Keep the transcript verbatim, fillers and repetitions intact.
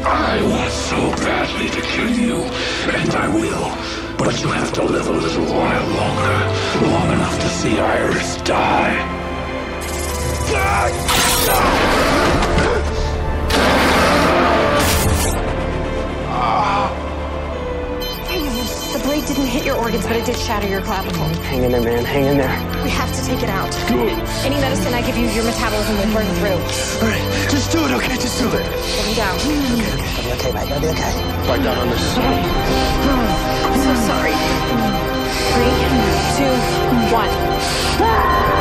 I want so badly to kill you, and I will. But you have to live a little while longer. Long enough to see Iris die. The blade didn't hit your organs, but it did shatter your clavicle. Hang in there, man. Hang in there. We have to take it out. Good. Any medicine I give you, your metabolism will burn through. All right, just do it, okay? Just do it. Put me down. Okay, okay. You'll be okay, mate. You'll be okay. Right down on this. I'm so sorry. Three, two, one.